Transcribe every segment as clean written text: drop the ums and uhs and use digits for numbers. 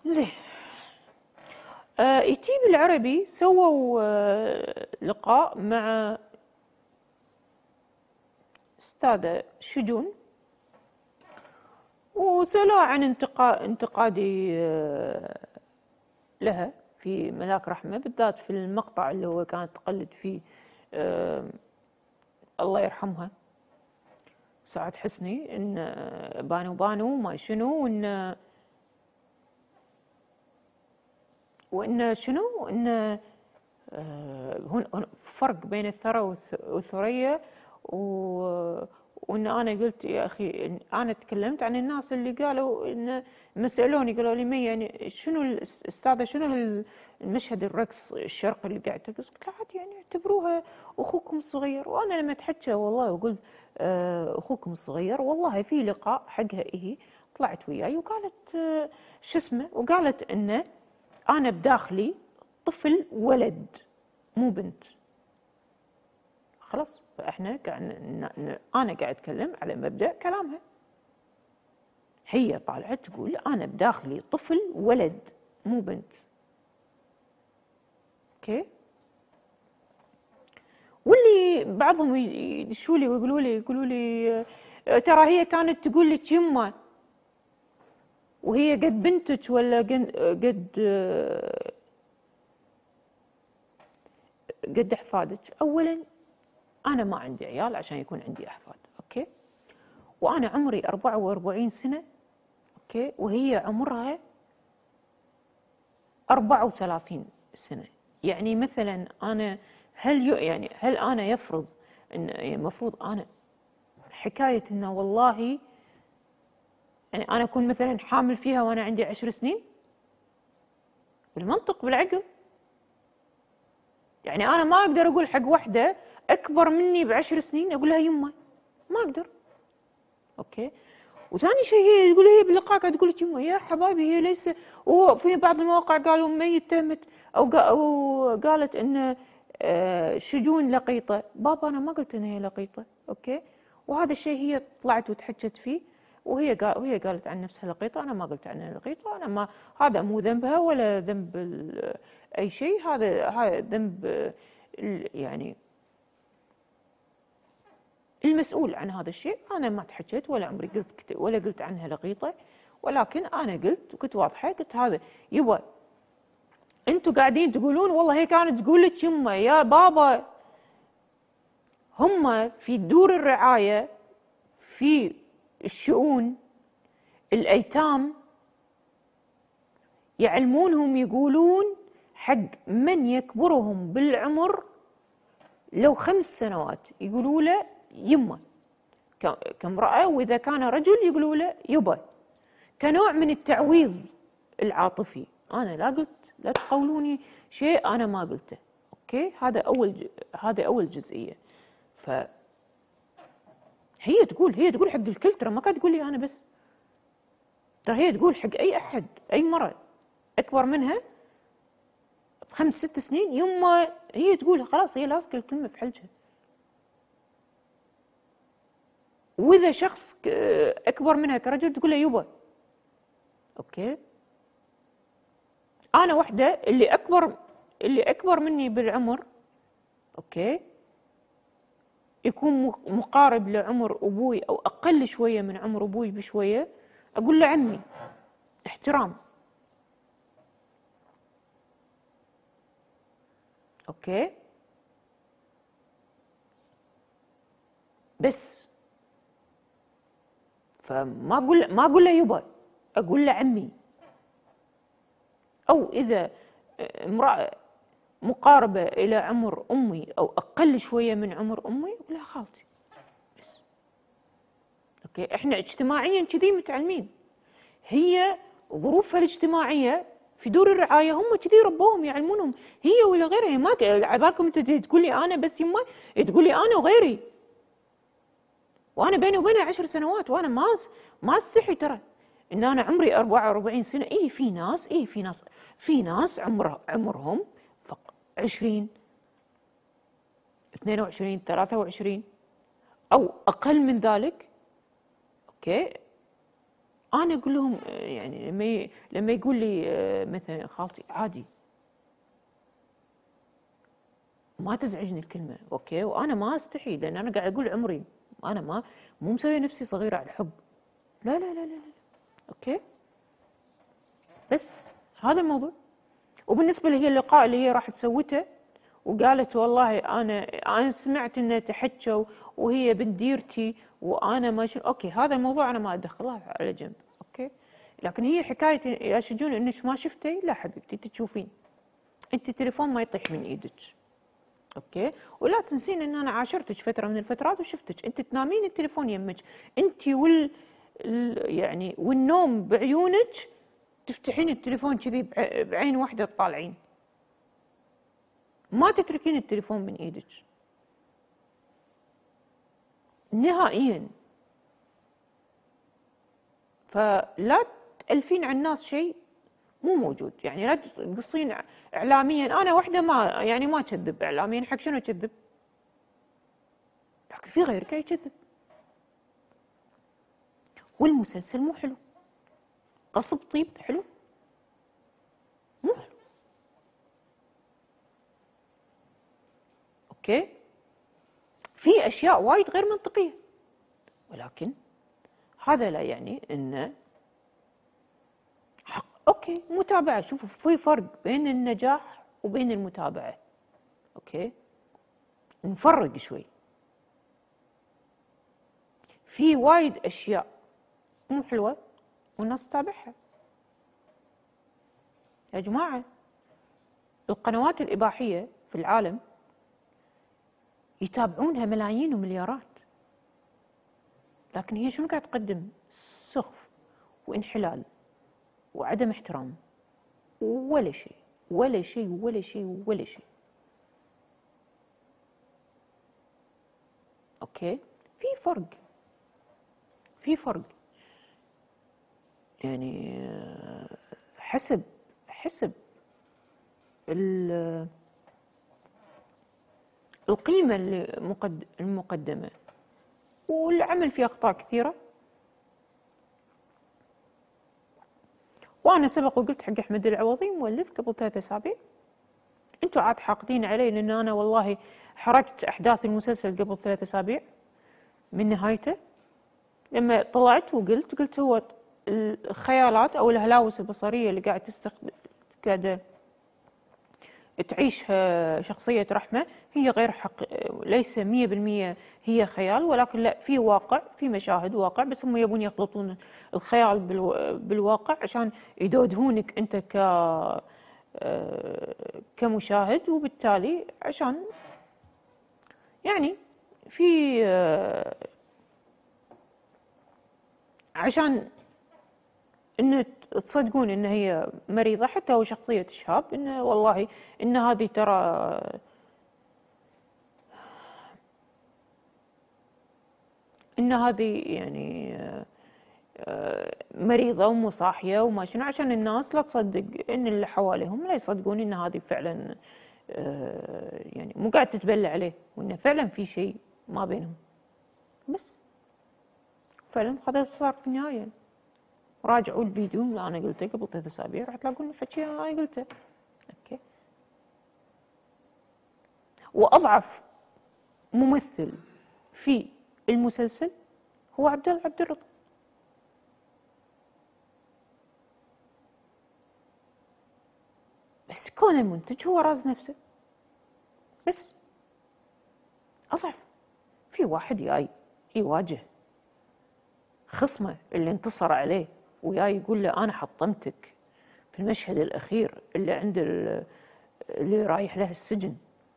زين. اي تي في العربي سووا لقاء مع استاذة شجون، وسألوها عن انتقادي لها في ملاك رحمة، بالذات في المقطع اللي هو كانت تقلد فيه الله يرحمها سعاد حسني، ان بانو ما شنو، وان شنو، ان هون فرق بين الثرى والثريا، وان انا قلت يا اخي انا تكلمت عن الناس اللي قالوا ان سالوني قالوا لي مي يعني شنو الاستاذه شنو المشهد الرقص الشرقي اللي قاعد ترقص؟ قلت لا عادي يعني اعتبروها اخوكم الصغير. وانا لما اتحكى والله وقلت اخوكم الصغير، والله في لقاء حقها هي طلعت وياي وقالت شو اسمه، وقالت انه انا بداخلي طفل ولد مو بنت. خلاص، فاحنا انا قاعد اتكلم على مبدأ كلامها. هي طالعت تقول انا بداخلي طفل ولد مو بنت. اوكي. واللي بعضهم يدشوا لي يقولوا لي ترى هي كانت تقول لك يمه وهي قد بنتك ولا قد احفادك. اولا انا ما عندي عيال عشان يكون عندي احفاد، اوكي، وانا عمري 44 سنه، اوكي، وهي عمرها 34 سنه. يعني مثلا انا هل انا يفرض ان المفروض انا حكايه انه والله يعني انا اكون مثلا حامل فيها وانا عندي 10 سنين؟ بالمنطق بالعقل يعني انا ما اقدر اقول حق وحده اكبر مني ب10 سنين اقول لها يمه، ما اقدر. اوكي. وثاني شيء هي تقول، هي باللقاء قاعده تقول لك يمه يا حبايبي هي ليس. وفي بعض المواقع قالوا مي اتهمت او قالت ان شجون لقيطه. بابا انا ما قلت ان هي لقيطه، اوكي، وهذا الشيء هي طلعت وتحجت فيه، وهي قالت عن نفسها لقيطه، انا ما قلت عنها لقيطه، انا ما، هذا مو ذنبها ولا ذنب اي شيء، هذا ذنب يعني المسؤول عن هذا الشيء. انا ما تحكيت ولا عمري قلت عنها لقيطه، ولكن انا قلت وكنت واضحه، قلت هذا يبا انتم قاعدين تقولون والله هي كانت تقول لك يمه يا بابا، هم في دور الرعايه في الشؤون الايتام يعلمونهم يقولون حق من يكبرهم بالعمر لو 5 سنوات يقولوا له يمه كامرأة، وإذا كان رجل يقولوا له يبا، كنوع من التعويض العاطفي. أنا لا قلت، لا تقولوني شيء أنا ما قلته، أوكي. هذا أول جزئية. فهي تقول حق الكل، ترى ما قاعد تقول لي أنا بس، ترى هي تقول حق أي أحد، أي مرة أكبر منها ب5 6 سنين يما، هي تقول خلاص، هي لازقة الكلمة في حلجها. وإذا شخص أكبر منها كرجل تقول له يبا، أوكي. أنا وحدة اللي أكبر مني بالعمر، أوكي، يكون مقارب لعمر أبوي أو أقل شوية من عمر أبوي بشوية، أقول له عمي، احترام، أوكي. بس فما أقول له يبا، أقول له عمي. أو إذا امرأة مقاربة إلى عمر أمي أو أقل شوية من عمر أمي أقول لها خالتي بس، أوكي. إحنا اجتماعيا كذي متعلمين، هي ظروفها الاجتماعية في دور الرعاية هم كذي ربوهم يعلمونهم، هي ولا غيرها. ما عبالكم انت تقولي أنا بس يمه، تقولي أنا وغيري، وأنا بيني وبينها 10 سنوات، وأنا ما استحي ترى إن أنا عمري 44 سنة. في ناس عمرهم 20 22 23 أو أقل من ذلك، أوكي. انا اقول لهم يعني لما يقول لي مثلا خالتي عادي، ما تزعجني الكلمه، اوكي، وانا ما استحي لان انا قاعد اقول عمري، انا مو مسويه نفسي صغيره على الحب، لا لا لا لا, لا. اوكي، بس هذا الموضوع. وبالنسبه لي اللقاء اللي هي راح سوته وقالت والله انا سمعت انه تحكوا وهي بنديرتي وانا ما اوكي، هذا الموضوع انا ما ادخلها على جنب، اوكي. لكن هي حكايه يا شجون انك ما شفتي، لا حبيبتي انت تشوفين، انت التليفون ما يطيح من ايدك، اوكي. ولا تنسين ان انا عاشرتك فتره من الفترات وشفتك انت تنامين التليفون يمك، انت يعني والنوم بعيونك تفتحين التليفون كذي بعين واحده تطالعين، ما تتركين التليفون من ايدك نهائيا. فلا تألفين على الناس شيء مو موجود، يعني لا تقصين اعلاميا. انا وحده ما اكذب اعلاميا، حق شنو اكذب؟ لكن في غيرك يكذب. والمسلسل مو حلو، قصب طيب حلو؟ مو حلو، اوكي. في اشياء وايد غير منطقيه، ولكن هذا لا يعني انه اوكي متابعه. شوفوا في فرق بين النجاح وبين المتابعه، اوكي، نفرق شوي. في وايد اشياء مو حلوه والناس تتابعها. يا جماعه القنوات الاباحيه في العالم يتابعونها ملايين ومليارات، لكن هي شنو قاعد تقدم؟ سخف وانحلال وعدم احترام، ولا شيء ولا شيء ولا شيء ولا شيء، اوكي. في فرق يعني حسب القيمة المقدمة، والعمل فيه أخطاء كثيرة. وأنا سبق وقلت حق أحمد العوضي مؤلف قبل 3 أسابيع، أنتوا عاد حاقدين علي لأن أنا والله حركت أحداث المسلسل قبل 3 أسابيع من نهايته. لما طلعت قلت هو الخيالات أو الهلاوس البصرية اللي قاعدة تعيشها شخصية رحمة هي غير ليس 100% هي خيال، ولكن لا، في واقع، في مشاهد واقع، بس هم يبون يخلطون الخيال بالواقع عشان يدودهونك انت كمشاهد، وبالتالي يعني في عشان ان تصدقون ان هي مريضه، حتى هو شخصيه شهاب، انه والله ان هذه ترى ان هذه يعني مريضه ومو صاحيه وما شنو، عشان الناس لا تصدق، ان اللي حواليهم لا يصدقون ان هذه فعلا يعني مو قاعد تتبلى عليه، وانه فعلا في شيء ما بينهم. بس فعلا هذا صار في النهايه. راجعوا الفيديو اللي انا قلته قبل 3 أسابيع راح تلاقون الحكي اللي انا قلته، اوكي. واضعف ممثل في المسلسل هو عبد الرضا، بس كون المنتج هو راز نفسه، بس اضعف. في واحد جاي يواجه خصمه اللي انتصر عليه وياي يقول له انا حطمتك في المشهد الاخير اللي عند اللي رايح له السجن،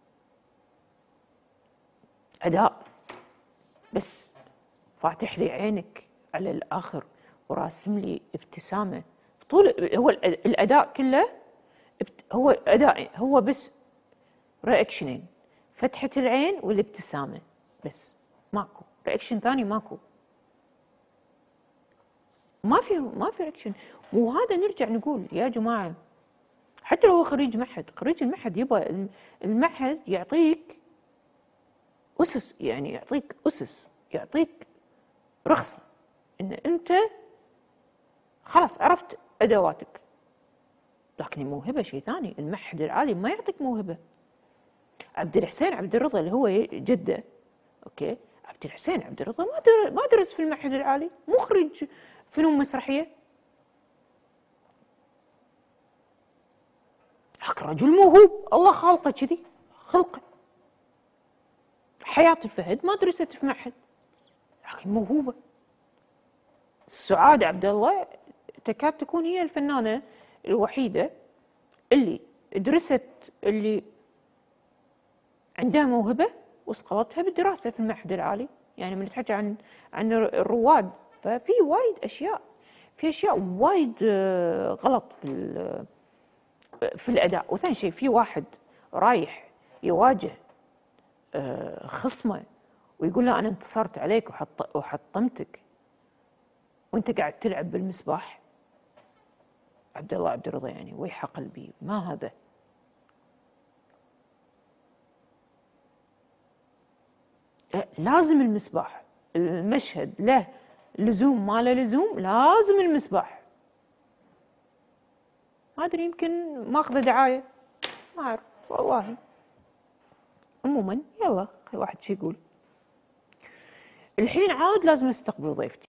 اداء بس فاتح لي عينك على الاخر وراسم لي ابتسامه طول هو الاداء كله هو اداء، هو بس رياكشنين، فتحة العين والابتسامة، بس ماكو رياكشن ثاني، ماكو، ما في رياكشن. وهذا نرجع نقول يا جماعة، حتى لو هو خريج المعهد يبغى المعهد يعطيك أسس، يعني يعطيك رخصة ان انت خلاص عرفت ادواتك. لكن الموهبه شيء ثاني، المعهد العالي ما يعطيك موهبه. عبد الحسين عبد الرضا اللي هو جده، اوكي، عبد الحسين عبد الرضا ما درس في المعهد العالي، مخرج فنون مسرحيه، لكن رجل موهوب، الله خالقه كذي، خلقه. حياة الفهد ما درست في معهد، لكن موهوبه. سعاد عبد الله تكاد تكون هي الفنانه الوحيده اللي درست، اللي عندها موهبه وصقلتها بالدراسه في المعهد العالي. يعني من نتحكي عن الرواد، ففي وايد اشياء، في اشياء وايد غلط في الاداء. وثاني شيء، في واحد رايح يواجه خصمه ويقول له انا انتصرت عليك وحطمتك وانت قاعد تلعب بالمسبح. عبد الله عبد الرضا يعني ويح قلبي، ما هذا؟ لازم المسبح، المشهد له لزوم ما له لزوم، لازم المسبح. ما ادري، يمكن ماخذه دعايه، ما اعرف والله. عموما يلا، واحد شو يقول. الحين عاد لازم استقبل ضيفتي.